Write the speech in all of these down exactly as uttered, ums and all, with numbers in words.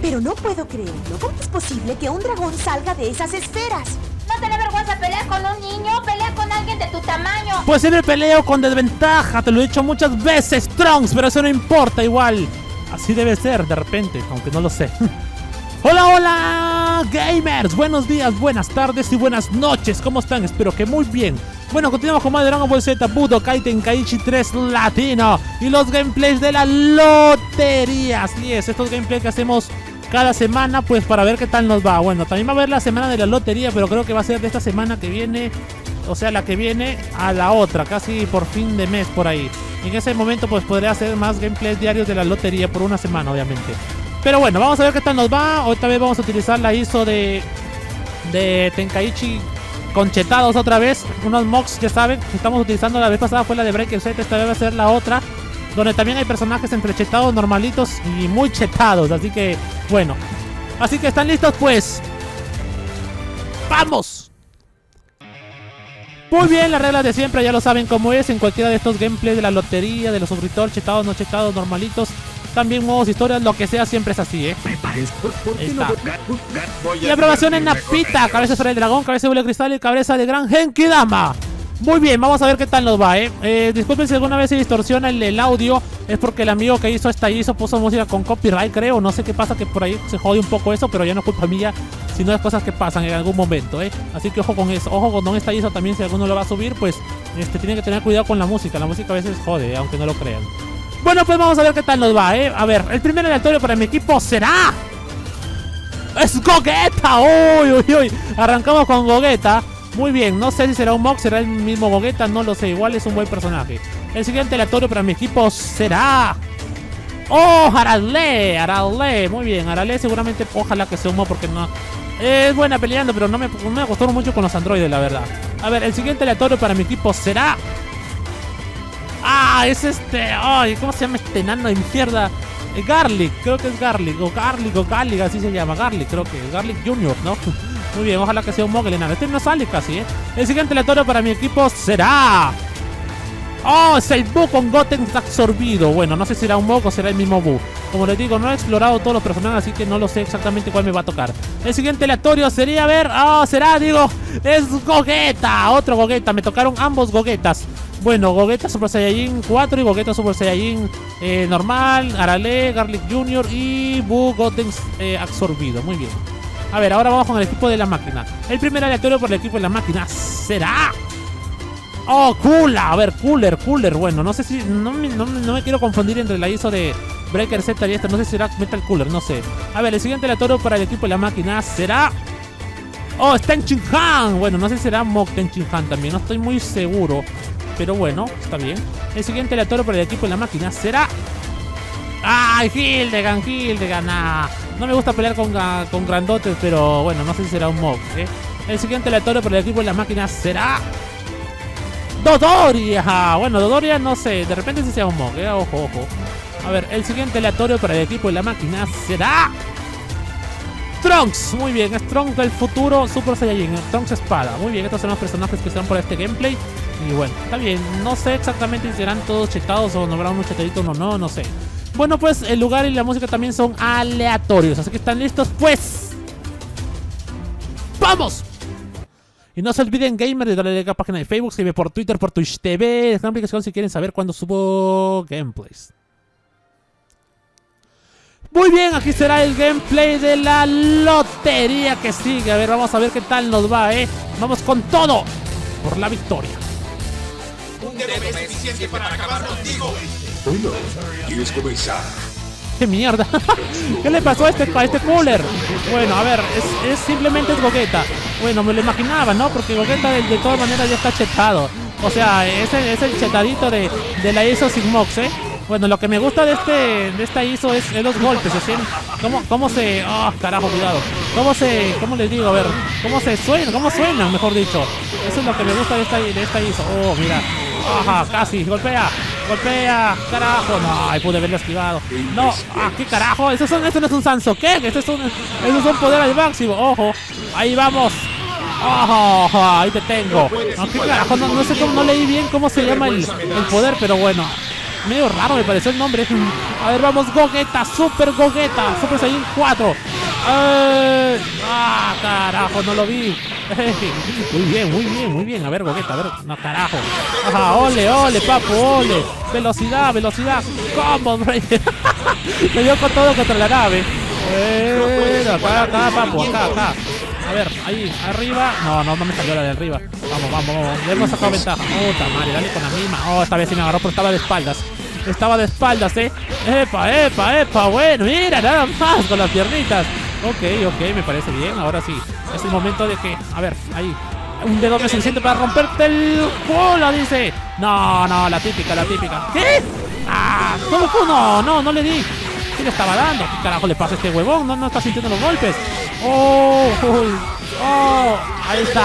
Pero no puedo creerlo. ¿Cómo es posible que un dragón salga de esas esferas? ¿No te da vergüenza pelear con un niño? Pelea con alguien de tu tamaño. Pues siempre peleo con desventaja, te lo he dicho muchas veces, Trunks, pero eso no importa igual. Así debe ser de repente, aunque no lo sé. Hola, hola, gamers. Buenos días, buenas tardes y buenas noches. ¿Cómo están? Espero que muy bien. Bueno, continuamos con más de Dragon Ball Z, Budokai Tenkaichi tres Latino y los gameplays de la lotería. Así es, estos gameplays que hacemos cada semana, pues para ver qué tal nos va. Bueno, también va a haber la semana de la lotería, pero creo que va a ser de esta semana que viene, o sea, la que viene a la otra, casi por fin de mes por ahí. Y en ese momento pues podré hacer más gameplays diarios de la lotería por una semana, obviamente. Pero bueno, vamos a ver qué tal nos va. Esta vez vamos a utilizar la I S O de, de Tenkaichi con chetados otra vez. Unos mocks, ya saben, que estamos utilizando. La vez pasada fue la de Breaker Z, esta vez va a ser la otra, donde también hay personajes entre chetados normalitos y muy chetados. Así que, bueno. Así que, ¿están listos? Pues ¡vamos! Muy bien, las reglas de siempre ya lo saben cómo es en cualquiera de estos gameplays de la lotería, de los suscriptores, chetados, no chetados, normalitos. También modos, historias, lo que sea, siempre es así, ¿eh? Ahí está. Y aprobación en Napita, cabeza sobre el dragón, cabeza de bule cristal y cabeza de gran Genkidama. Muy bien, vamos a ver qué tal nos va, ¿eh? eh disculpen si alguna vez se distorsiona el, el audio. Es porque el amigo que hizo esta I S O puso música con copyright, creo. No sé qué pasa, que por ahí se jode un poco eso, pero ya no es culpa mía, sino es cosas que pasan en algún momento, ¿eh? Así que ojo con eso, ojo con esta I S O también. Si alguno lo va a subir, pues este tiene que tener cuidado con la música. La música a veces jode, ¿eh? Aunque no lo crean. Bueno, pues vamos a ver qué tal nos va, ¿eh? A ver, el primer aleatorio para mi equipo será... ¡es Gogeta! ¡Uy, uy, uy! Arrancamos con Gogeta. Muy bien, no sé si será un mock, será el mismo Gogeta, no lo sé. Igual es un buen personaje. El siguiente aleatorio para mi equipo será... ¡oh, Arale! Arale, muy bien, Arale seguramente, ojalá que sea un mock porque no... es buena peleando, pero no me, no me costó mucho con los androides, la verdad. A ver, el siguiente aleatorio para mi equipo será... ah, es este... ay, ¿cómo se llama este enano de mierda? Eh, Garlic, creo que es Garlic. O Garlic, o Garlic, así se llama. Garlic, creo que es Garlic Junior, ¿no? Muy bien, ojalá que sea un Mogel enano. Este no sale casi, ¿eh? El siguiente aleatorio para mi equipo será... ¡oh, es el Buu con Goten absorbido! Bueno, no sé si será un Mog o será el mismo Buu. Como les digo, no he explorado todos los personajes, así que no lo sé exactamente cuál me va a tocar. El siguiente aleatorio sería, a ver... ¡oh, será, digo! ¡es Gogeta! Otro Gogeta, me tocaron ambos Gogetas. Bueno, Gogeta Super Saiyajin cuatro y Gogeta Super Saiyajin eh, normal, Arale, Garlic Junior y Buu Goten eh, absorbido. Muy bien. A ver, ahora vamos con el equipo de la máquina. El primer aleatorio por el equipo de la máquina será... ¡oh, Cooler! A ver, Cooler, Cooler. Bueno, no sé si... No, no, no me quiero confundir entre la I S O de Breaker Z y esta. No sé si será Metal Cooler, no sé. A ver, el siguiente aleatorio para el equipo de la máquina será... ¡oh, es Tenchin Han! Bueno, no sé si será Mok Tenchin Han también. No estoy muy seguro. Pero bueno, está bien. El siguiente aleatorio para el equipo de la máquina será... ¡ay, Hildegard, Hildegard! Nah. No me gusta pelear con, con grandotes, pero bueno, no sé si será un mob, ¿eh? El siguiente aleatorio para el equipo de la máquina será... Dodoria. Bueno, Dodoria no sé, de repente sí sea un mob, ¿eh? Ojo, ojo. A ver, el siguiente aleatorio para el equipo de la máquina será... Trunks. Muy bien, es Trunks del futuro Super Saiyajin, Trunks Espada. Muy bien, estos son los personajes que están por este gameplay. Y bueno, está bien, no sé exactamente si serán todos chetados o no habrá unos chetaditos o no, no sé. Bueno, pues el lugar y la música también son aleatorios, así que están listos, pues... ¡vamos! Y no se olviden, gamers, de darle like a la página de Facebook, escribe por Twitter, por Twitch T V, es una aplicación si quieren saber cuándo subo gameplays. Muy bien, aquí será el gameplay de la lotería que sigue. A ver, vamos a ver qué tal nos va, ¿eh? Vamos con todo por la victoria. Un dedo es suficiente para acabar contigo. Bueno, ¿quieres comenzar? ¡qué mierda! ¿Qué le pasó a este, a este Cooler? Bueno, a ver, es, es simplemente es Gogeta. Bueno, me lo imaginaba, ¿no? Porque Gogeta de, de todas maneras ya está chetado. O sea, es el, es el chetadito de, de la I S O sin mox, ¿eh? Bueno, lo que me gusta de este de esta I S O es, es los golpes, ¿sí? ¿Cómo, cómo se...? ¡oh, carajo, cuidado! ¿Cómo se...? ¿Cómo les digo? A ver, ¿cómo se suena? ¿Cómo suenan, mejor dicho? Eso es lo que me gusta de esta, de esta I S O. ¡oh, mira! ¡ajá! Casi, golpea, golpea, carajo. No, ahí pude haberlo esquivado. No, ah, qué carajo. Eso, son, eso no es un Sansoken, eso es un, eso es un poder al máximo. Ojo, ahí vamos. Ojo, ahí te tengo. No, qué carajo, no, no sé cómo, no leí bien cómo se llama el, el poder, pero bueno. medio raro me pareció el nombre. A ver, vamos, Gogeta, Super Gogeta, Super Saiyan cuatro. Eh, ah, carajo, no lo vi. Muy bien, muy bien, muy bien. A ver, Gogeta, a ver, no, carajo. Ajá, ole, ole, papu, ole. Velocidad, velocidad. Combo, me dio con todo contra la nave. Eh, acá, acá, papu, acá, acá. A ver, ahí, arriba. No, no, no me salió la de arriba. Vamos, vamos, vamos. Le hemos sacado ventaja. Puta madre, dale con la misma. Oh, esta vez sí me agarró, pero estaba de espaldas. Estaba de espaldas, eh. Epa, epa, epa. Bueno, mira, nada más con las piernitas. Ok, ok, me parece bien. Ahora sí, es el momento de que... A ver, ahí. Un dedo me suficiente para romperte el culo, dice. No, no, la típica, la típica. ¿Qué? Ah, ¿cómo fue? No, no, no le di. ¿Qué le estaba dando? ¿Qué carajo le pasa a este huevón? No, no está sintiendo los golpes. Oh, uy, oh, ahí está.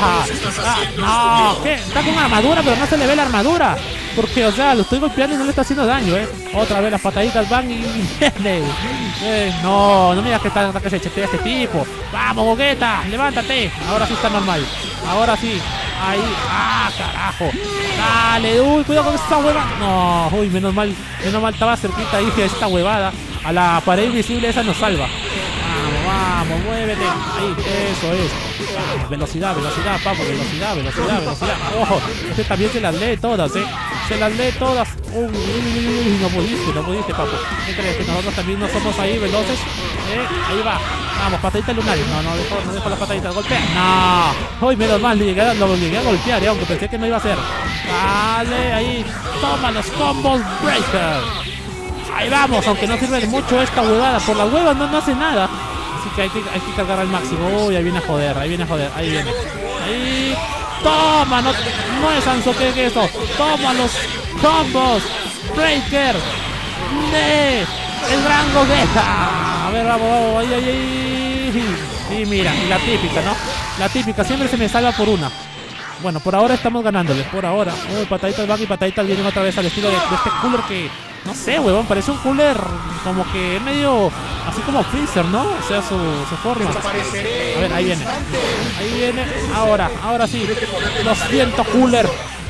Ah, no, ¿qué? Está con armadura, pero no se le ve la armadura. Porque, o sea, lo estoy golpeando y no le está haciendo daño, eh. Otra vez las pataditas van y viene. Eh, no, no me digas que está que se chetea este tipo. Vamos, Gogeta, levántate. Ahora sí está normal. Ahora sí. Ahí. Ah, carajo. Dale, uy, cuidado con esta huevada. No, uy, menos mal, menos mal estaba cerquita ahí de esta huevada. A la pared invisible esa nos salva. Vamos, muévete. Ahí, eso es. Vamos, velocidad, velocidad, papo, velocidad, velocidad, velocidad. Ojo, este también se las lee todas, eh. Se las lee todas. Uy, uy, uy, uy, no pudiste, no pudiste, papo. ¿Qué crees? Que nosotros también no somos ahí veloces. Eh, ahí va. Vamos, patadita lunar. No, no dejo, no dejo las pataditas. Golpea. No. Uy, menos mal, llegué, lo llegué a golpear, eh, aunque pensé que no iba a hacer. Dale, ahí. Toma los combos breaker. Ahí vamos, aunque no sirve de mucho esta huevada. Por la hueva no, no hace nada. Así que hay, que hay que cargar al máximo. Uy, ahí viene a joder, ahí viene a joder. Ahí viene. Ahí. Toma, no, no es Anso, ¿qué es esto? Toma los combos. Breaker. De el gran Gogeta. A ver, vamos, vamos. Ahí, ahí, ahí. Y mira, y la típica, ¿no? La típica, siempre se me salva por una. Bueno, por ahora estamos ganándole, por ahora. Uy, pataditas van y pataditas vienen otra vez al estilo de, de este cooler que... No sé, huevón, parece un cooler como que es medio... Así como Freezer, ¿no? O sea, su, su forma. A ver, ahí viene. Ahí viene. Ahora, ahora sí. Lo siento, cooler.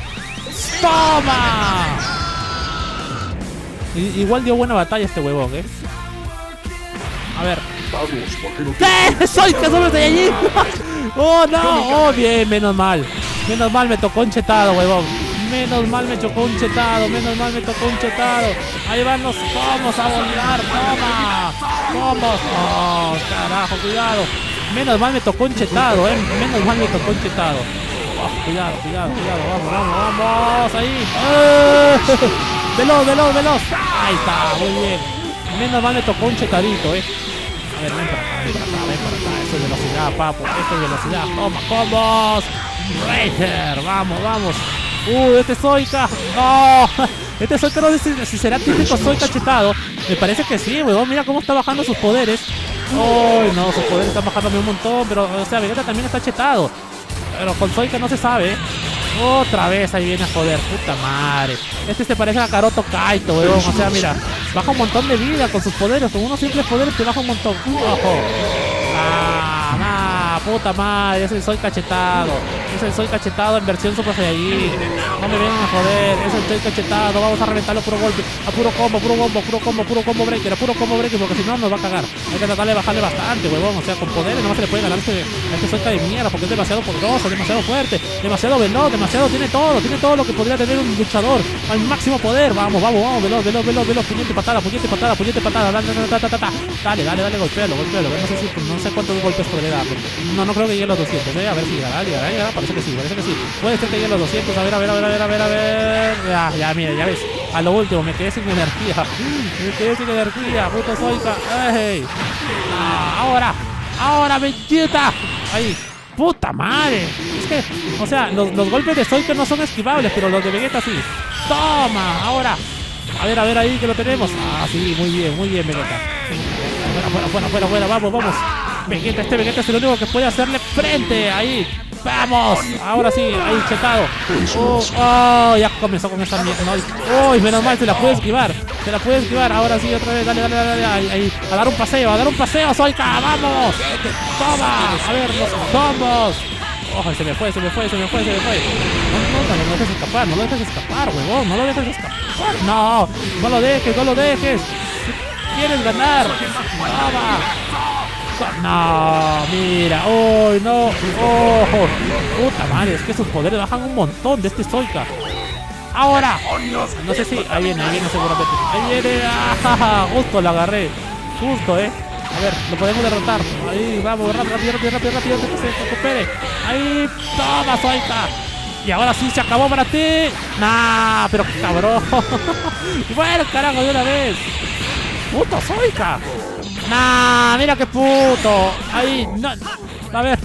¡Toma! I igual dio buena batalla este huevón, ¿eh? A ver. ¿Qué? ¡Soy que solo estoy allí! ¡Oh, no! ¡Oh, bien! Menos mal. Menos mal me tocó un chetado, huevón. Menos mal me chocó un chetado. Menos mal me tocó un chetado. Ahí van los pomos a volar. ¡Toma! ¡Pomos! ¡Oh, carajo! Cuidado. Menos mal me tocó un chetado, ¿eh? Menos mal me tocó un chetado. Oh, cuidado, cuidado, cuidado. Vamos, vamos, vamos. Ahí. ¡Eh! Veloz, veloz, veloz. Ahí está. Muy bien. Menos mal me tocó un chetadito, ¿eh? A ver, ven para acá, ven para acá, ven para acá. Esto es velocidad, papo. Esto es velocidad. Toma, combos. Ranger. Vamos, vamos. Uh, este Zoika. No. Este Zoika no sé si será típico Zoika chetado. Me parece que sí, weón. Mira cómo está bajando sus poderes. Ay, no, sus poderes están bajándome un montón. Pero, o sea, Vegeta también está chetado. Pero con Zoika no se sabe, ¿eh? Otra vez ahí viene a joder, puta madre. Este se parece a Karoto Kaito, weón. O sea, mira, baja un montón de vida con sus poderes. Con unos simples poderes te baja un montón. Ojo. Ah, nah, puta madre. Es el Soy cachetado. Es el Soy cachetado en versión Super Saiyajin. No me vengan a joder. Es el Soy cachetado. Vamos a reventarlo a puro golpe. A puro combo, puro combo, puro combo, puro combo breaker. A puro combo breaker. Porque si no nos va a cagar. Hay que tratar de bajarle bastante, huevón. O sea, con poderes no se le puede ganar a este, a este Soy de mierda. Porque es demasiado poderoso, demasiado fuerte, demasiado veloz, demasiado. Tiene todo, tiene todo lo que podría tener un luchador al máximo poder. Vamos, vamos, vamos. Veloz, veloz, veloz, veloz. Puñete patada, puñete patada, puñete patada. Dale, dale, dale, dale, dale, dale, dale, golpealo, golpealo. No sé, si, no sé cuántos golpes podré dar. No, no creo que llegue a los doscientos, ¿eh? A ver si llegará, llegará, llegará. Parece que sí, parece que sí. Puede ser que llegue a los doscientos. A ver, a ver, a ver, a ver, a ver, a ver. Ya, ya, mira, ya ves. A lo último, me quedé sin energía. Me quedé sin energía, puto Zoika. ¡Ey! Ah, ahora, ahora, Vegeta. Ahí. ¡Puta madre! Es que, o sea, los, los golpes de Zoika no son esquivables, pero los de Vegeta sí. ¡Toma! Ahora. A ver, a ver ahí que lo tenemos. Ah, sí, muy bien, muy bien, Vegeta. Fuera, fuera, fuera, fuera, fuera, vamos, vamos. Vegeta, este Vegeta es el único que puede hacerle frente. Ahí. ¡Vamos! Ahora sí, ahí chetado. Oh, oh, ya comenzó con esa mierda. No, uy, menos mal, se la puede esquivar. Se la puede esquivar. Ahora sí, otra vez. Dale, dale, dale, dale. Ahí, ahí. A dar un paseo, a dar un paseo, Zoika. ¡Vamos! ¡Toma! A ver, los combos. Oh, se me fue, se me fue, se me fue, se me fue. No, no, no, no lo dejes escapar, no lo dejes escapar, huevón. No lo dejes escapar. No, no lo dejes, no lo dejes. ¿Quieres ganar? Toma. No, mira, uy, no, oh, puta madre, es que sus poderes bajan un montón de este Zoika. Ahora, no sé si, ahí viene, ahí viene seguramente. Ahí viene, ah, justo la agarré, justo, eh. A ver, lo podemos derrotar. Ahí, vamos, rápido, rápido, rápido, rápido, rápido, que se recupere. Ahí, toma, Zoika. Y ahora sí se acabó para ti. Nah, pero qué cabrón. Bueno, carajo, de una vez. Puto Zoika. Nah, mira qué puto. Ahí, no. A ver.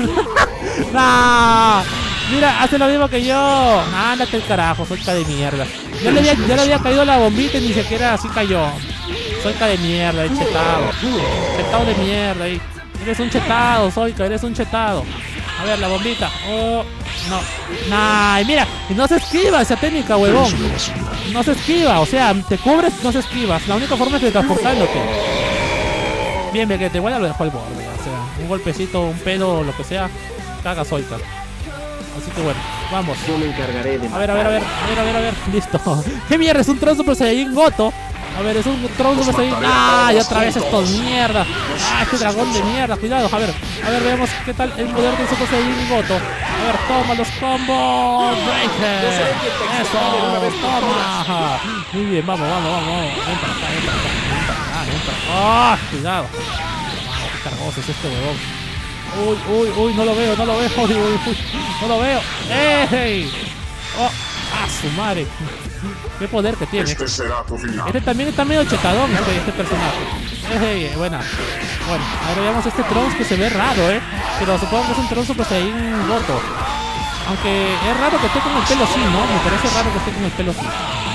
Nah. Mira, hace lo mismo que yo. Nah, ándate el carajo, Zoika de mierda. Ya le había, ya le había caído la bombita y ni siquiera así cayó. Zoika de mierda, eh, chetado. Chetado de mierda, eh. Eres un chetado, Zoika, eres un chetado. A ver, la bombita. Oh, no. Nah, y mira, y no se esquiva esa técnica, huevón. No se esquiva, o sea, te cubres, no se esquivas. La única forma es de transportándote. Bien, Vegeta, igual ya lo dejó al borde, o sea, un golpecito, un pedo, lo que sea, caga Zoika. Así que bueno, vamos. Yo me encargaré de A ver, a ver, a ver, a ver, a ver, a ver, listo. ¿Qué mierda? Es un Tron Super Saiyajin Goto. A ver, es un Tron Super Saiyajin. ¡Ah! Y otra vez estos mierda. ¡Ah! Este dragón de mierda, cuidado. A ver, a ver, veamos qué tal el poder del Super Saiyajin Goto. A ver, toma los combos. Breaker. Eso, toma. Muy bien, vamos, vamos, vamos. Ven para acá, ven para acá, ven para acá, ven para acá. ¡Ah! Cuidado. Qué cargoso es este huevón. Uy, uy, uy, no lo veo, no lo veo. Uy, uy, uy, no lo veo. ¡Ey! ¡Oh! ¡Ah, su madre! ¡Qué poder que tiene! Este será tu final. Este también está medio chetadón, este, este personaje. ¡Ey! Buena. Bueno, ahora veamos este Trunks que se ve raro, ¿eh? Pero supongo que es un Trunks Super Saiyajin Goto. Aunque es raro que esté con el pelo así, ¿no? Me parece raro que esté con el pelo así.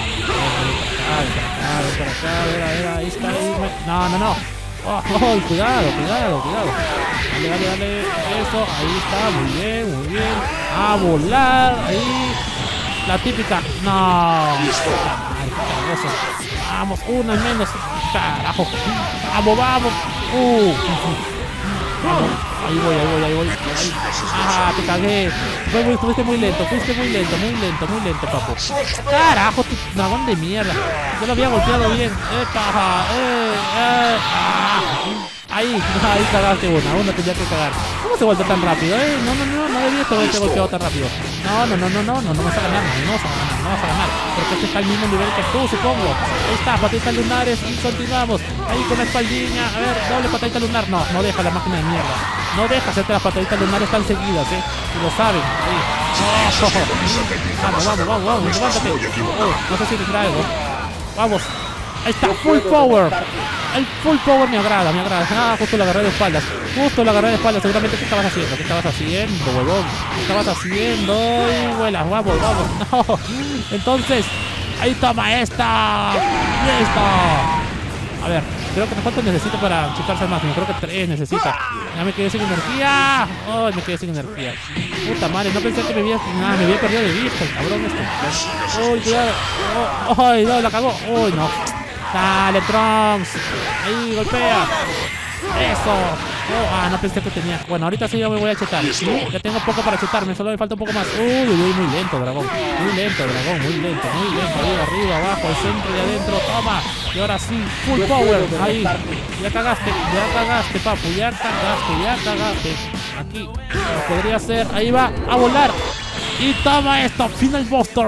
A ver, a ver, para acá, a ver, a ver, ahí está, ahí. No, no, no. Oh, oh, cuidado, cuidado, cuidado. Dale, dale, dale. Eso, ahí está, muy bien, muy bien. A volar, ahí. La típica. No. Ay, cargoso. Vamos, una menos. Carajo. Vamos, vamos. Uh. Vamos. Ahí voy, ahí voy, ahí voy. Ahí. Ah, te cagué. Fue, fuiste muy lento, fuiste muy lento, muy lento, muy lento, papu. Carajo, tu dragón de mierda. Yo lo había golpeado bien. Eh, paja. Eh, eh. Ah. Ahí, ahí cagaste una, una tenía que cagar. ¿Cómo se voltea tan rápido? Eh? No, no, no, no debías haberte golpeado tan rápido. No, no, no, no, no, no, no vas a ganar, no, no vas a ganar, no vas a ganar. Porque este está al mismo nivel que tú, supongo. Ahí está, pataditas lunares y continuamos. Ahí con la espaldilla, a ver, doble patadita lunar. No, no deja la máquina de mierda. No deja hacerte las pataditas lunares tan seguidas, eh. Y lo saben. Ahí. Oh, oh, oh. Vamos, vamos, vamos, vamos, levántate. Oh, no sé si te traigo. Vamos. Ahí está, full power. El full power me agrada, me agrada. Ah, justo la agarré de espaldas. Justo la agarré de espaldas. Seguramente, ¿qué estabas haciendo? ¿Qué estabas haciendo, huevón? ¿Qué estabas haciendo? Y vuelas, vamos, vamos. No. Entonces, ahí toma esta. Y esta. A ver, creo que cuánto necesito para chutarse al máximo. Creo que tres necesita. Ya me quedé sin energía. Oh, me quedé sin energía. Puta madre, no pensé que me había, nada, me había perdido de vista el cabrón este. Uy, cuidado. Oh, ay, no, la cagó. Uy, no. Dale, Trunks. Ahí, golpea. Eso. Oh, ah, no pensé que tenía. Bueno, ahorita sí yo me voy a chetar. Ya tengo poco para chetarme, solo me falta un poco más. Uy, uy, muy lento, dragón. Muy lento, dragón, muy lento, muy lento. Arriba, arriba, abajo, al centro y adentro. Toma. Y ahora sí, full power. Ahí. Ya cagaste, ya cagaste, papu. Ya cagaste, ya cagaste. Aquí. Podría ser. Ahí va, a volar. Y toma esto. Final Buster.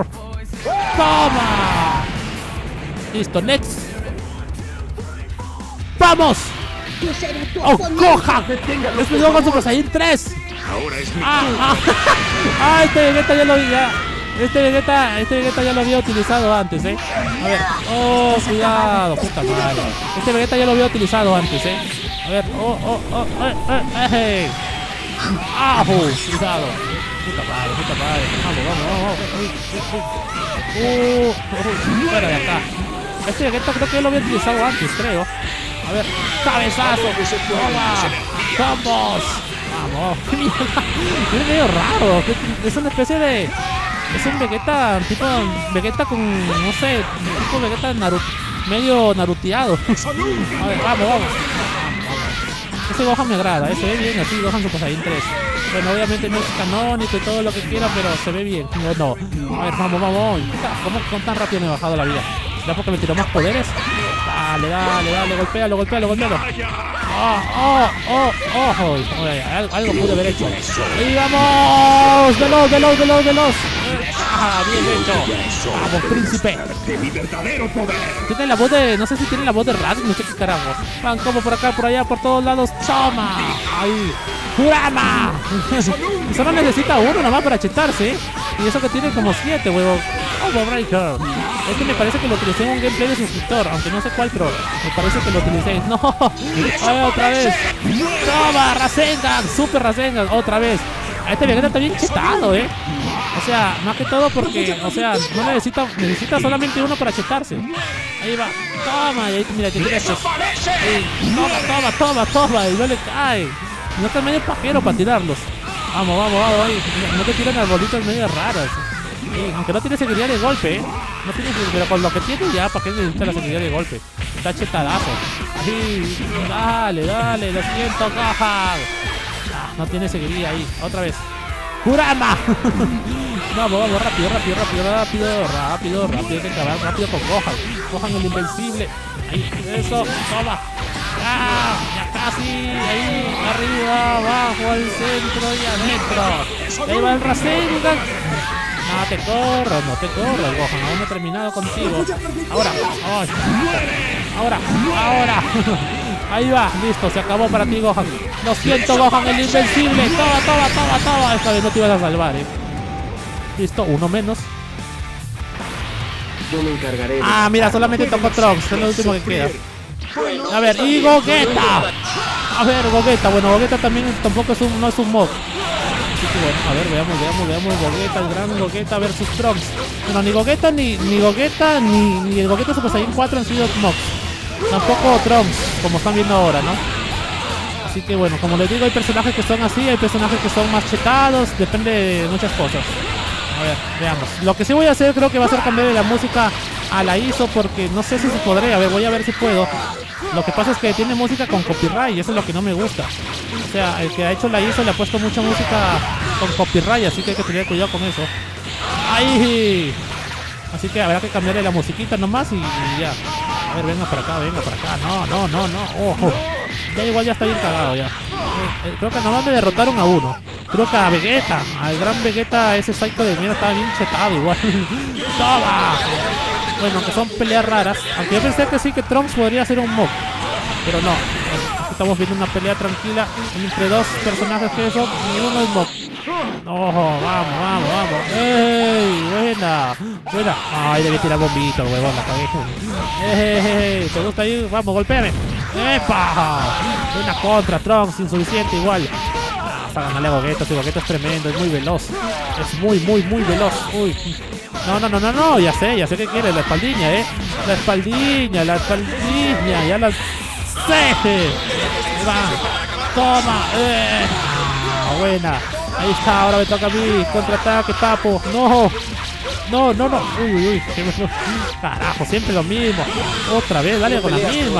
Toma. Listo, next. ¡Vamos! ¡Oh, coja! ¡Es mi Dragon Super Saiyan tres! Ahora es mi ¡Ah, ah! ¡Ah! Este Vegeta ya lo vi, ya. Este Vegeta, este Vegeta ya lo había utilizado antes, eh. A ver. ¡Oh, cuidado! Puta madre. Este Vegeta ya lo había utilizado antes, eh. A ver. ¡Oh, oh, oh! ¡Eh, eh, eh! ¡Ah! ¡Cuidado! Puta madre, puta madre. Vamos, vamos, vamos. ¡Uh! uh ¡Fuera de acá! Este Vegeta creo que yo lo había utilizado antes, creo. A ver, cabezazo. Toma. Combos. Vamos. Es medio raro. Es una especie de... Es un Vegeta, tipo Vegeta con, no sé, tipo Vegeta Naruto, medio naruteado. A ver, vamos, vamos. Ese Gohan me agrada, ese ve bien así, Gohan Super Saiyan tres. Bueno, obviamente no es canónico y todo lo que quiera, pero se ve bien. No, no. A ver, vamos, vamos. ¿Cómo con tan rápido me he bajado la vida? ¿Ya porque me tiró más poderes? Dale, dale, dale, golpéalo, golpéalo, golpéalo. ¡Oh, oh, oh, oh! Oye, algo, algo pude haber hecho. ¡Y vamos! ¡Veloz, veloz, veloz, veloz! ¡Ah, bien hecho! ¡Vamos, príncipe! Tiene la voz de... No sé si tiene la voz de Raditz, no sé qué carajo. Van como por acá, por allá, por todos lados. ¡Toma! ¡Ahí! ¡Kurama! Y solo necesita uno nomás para chetarse, ¿eh? Y eso que tiene como siete, huevo. ¡Oh, Breaker! Es que me parece que lo utilicé en un gameplay de suscriptor, aunque no sé cuál, pero me parece que lo utilicé. ¡No! ¡Ay, otra vez! ¡Toma! ¡Rasengan! ¡Super Rasengan! ¡Otra vez! Este Vegeta está bien chetado, ¿eh? O sea, más que todo porque, o sea, no necesita, necesita solamente uno para chetarse. Ahí va. Toma, y ahí, mira, te tiras. Toma, toma, toma, toma. Y no le cae. No está medio pajero para tirarlos. Vamos, vamos, vamos. Ahí. No te tiran arbolitos medio raras. Sí, aunque no tiene seguridad de golpe, ¿eh? No tiene, pero con lo que tiene ya, ¿para qué necesita la seguridad de golpe? Está chetadazo. Ahí. Dale, dale. Lo siento, Gohan. No tiene seguridad ahí. Otra vez. ¡Kurama! Vamos, vamos, rápido, rápido, rápido, rápido, rápido, rápido. Hay que acabar rápido con Gohan. Gohan el invencible. Ahí, eso, toma. ¡Ah! Ya casi. Ahí, arriba, abajo, al centro y adentro. Ahí va el Rasengan. No te corras, no te corras, Gohan. Aún no he terminado contigo. Ahora, oh, ahora, ahora. Ahí va, listo, se acabó para ti, Gohan. Lo siento, Gohan, el invencible. Toma, toma, toma, toma. Esta vez no te ibas a salvar, eh. Listo, uno menos. Yo me encargaré. Ah, mira, solamente tocó Trunks, es lo último que queda. A ver, y Gogeta. A ver, Gogeta. Bueno, Gogeta también tampoco es un, no es un mob. Así que bueno, a ver, veamos, veamos, veamos Gogeta, el gran Gogeta versus Trunks. Bueno, ni Gogeta, ni, ni Gogeta, ni, ni el Gogeta Super Saiyan cuatro han sido mobs. Tampoco Trunks, como están viendo ahora, ¿no? Así que bueno, como les digo, hay personajes que son así, hay personajes que son más chetados, depende de muchas cosas. A ver, veamos. Lo que sí voy a hacer, creo que va a ser cambiar la música a la I S O, porque no sé si se podré. A ver, voy a ver si puedo. Lo que pasa es que tiene música con copyright y eso es lo que no me gusta. O sea, el que ha hecho la I S O le ha puesto mucha música con copyright, así que hay que tener cuidado con eso. ¡Ay! Así que habrá que cambiarle la musiquita nomás y, y ya. A ver, venga para acá, venga para acá. No, no, no, no. Ojo. Ya igual ya está bien cagado ya. Eh, eh, creo que nomás me derrotaron a uno. Creo que a Vegeta, al gran Vegeta, ese psycho de mierda estaba bien chetado igual. ¡Toma! Bueno, que son peleas raras. Aunque yo pensé que sí, que Trunks podría ser un mob. Pero no. Aquí estamos viendo una pelea tranquila entre dos personajes que son y uno es mob. ¡Ojo! ¡Vamos, vamos, vamos! ¡Ey! ¡Buena! ¡Buena! ¡Ay, debí tirar bombito, huevón! La cagué. ¡Ey! ¿Te gusta ir? ¡Vamos, golpéame! ¡Epa! Buena contra, Trunks, insuficiente igual. Para ganarle a Gogeta, si Gogeta es tremendo, es muy veloz. Es muy, muy, muy veloz. Uy. No, no, no, no, no, ya sé, ya sé qué quiere, la espaldiña, eh. La espaldiña, la espaldiña, ya la sé. Va. Toma. Eh. Ah, buena. Ahí está, ahora me toca a mí. Contraataque, papo. No. No, no, no. Uy, uy, uy. Carajo, siempre lo mismo. Otra vez, dale con la misma.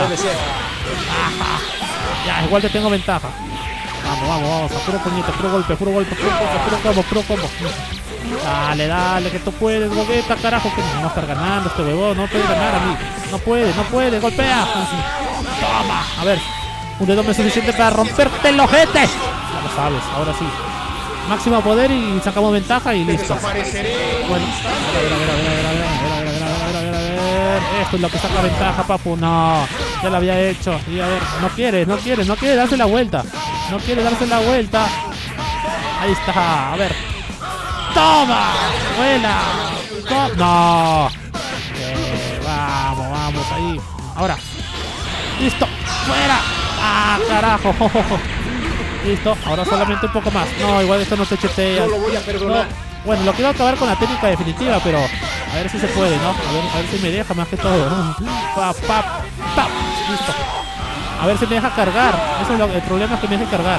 Ajá. Ya, igual te tengo ventaja. Vamos, vamos, vamos, a puro puñete, puro golpe, puro golpe, puro golpe, puro combo, puro combo. Dale, dale, que tú puedes, Gogeta, carajo, que no vamos a estar ganando este huevón, no puede ganar a mí. No puede, no puede, golpea. Toma, a ver, un dedo me es suficiente para romperte el ojete. Ya lo sabes, ahora sí. Máximo poder y sacamos ventaja y listo. Bueno, a ver, a ver, a ver, a ver, a ver, a ver, a ver, a ver, a ver, a ver. Esto es lo que saca ventaja, papu. No, ya lo había hecho. Y a ver, no quiere, no quiere, no quiere darse la vuelta. No quiere darse la vuelta. Ahí está, a ver. ¡Toma! ¡Buena! To ¡No! Eh, vamos, vamos, ahí. Ahora. ¡Listo! ¡Fuera! ¡Ah, carajo! Listo, ahora solamente un poco más. No, igual esto no te chetea. No lo voy a perdonar. No. Bueno, lo quiero acabar con la técnica definitiva, pero a ver si se puede, ¿no? A ver, a ver si me deja más que todo. Pa, pa, pa. Listo. A ver si me deja cargar. Ese es lo, el problema, es que me deja cargar.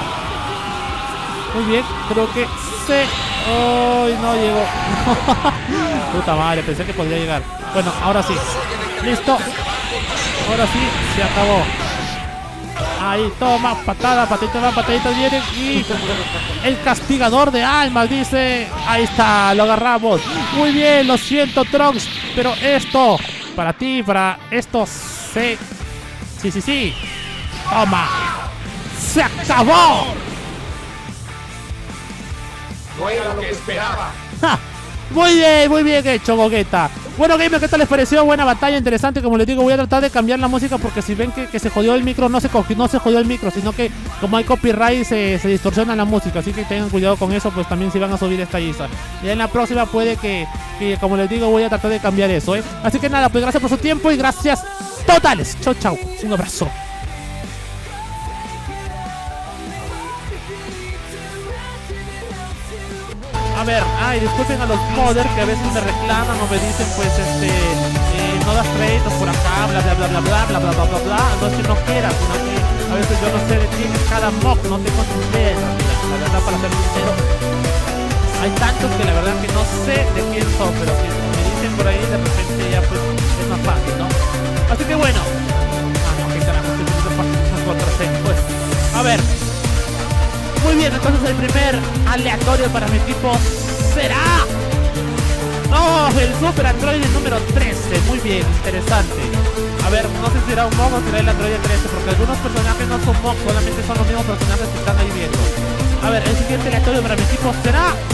Muy bien, creo que se... ¡Ay, no llegó! Puta madre, pensé que podría llegar. Bueno, ahora sí. Listo. Ahora sí, se acabó. Ahí, toma, patada, patita va, patadita viene. Y el castigador de almas, dice. Ahí está, lo agarramos. Muy bien, lo siento, Trunks. Pero esto, para ti, para esto, sí. Sí, sí, sí. Toma. ¡Se acabó! No era lo que esperaba. ¡Ja! Muy bien, muy bien hecho, Gogeta. Bueno, gamers, ¿qué tal les pareció? Buena batalla, interesante. Como les digo, voy a tratar de cambiar la música porque si ven que, que se jodió el micro, no se, no se jodió el micro, sino que como hay copyright se, se distorsiona la música. Así que tengan cuidado con eso, pues también si van a subir esta lista. Y en la próxima puede que, que, como les digo, voy a tratar de cambiar eso, ¿eh? Así que nada, pues gracias por su tiempo y gracias totales. Chau, chau. Un abrazo. A ver, ay, disculpen a los modders que a veces me reclaman o me dicen, pues, este, eh, no das créditos por acá, bla, bla, bla, bla, bla, bla, bla, bla, bla, bla. No es que no quiera, sino que a veces yo no sé de quién es cada mock, no tengo ni idea, la verdad, para ser sincero. Hay tantos que la verdad que no sé de quién son, pero que me dicen por ahí, de repente ya, pues, es más fácil, ¿no? Así que bueno. Ah, no, qué carajo, estoy poniendo fácil contra seis, pues. A ver. Muy bien, entonces el primer aleatorio para mi equipo será... ¡Oh! El Super Android número trece. Muy bien, interesante. A ver, no sé si será un Mog o será el Android trece, porque algunos personajes no son Mog, solamente son los mismos personajes que están ahí viendo. A ver, el siguiente aleatorio para mi equipo será...